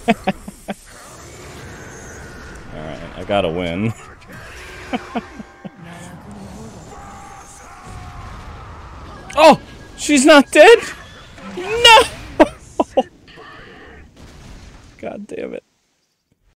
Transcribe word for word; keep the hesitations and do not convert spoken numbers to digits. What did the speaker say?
Alright, I gotta win. Oh! She's not dead? No! God damn it.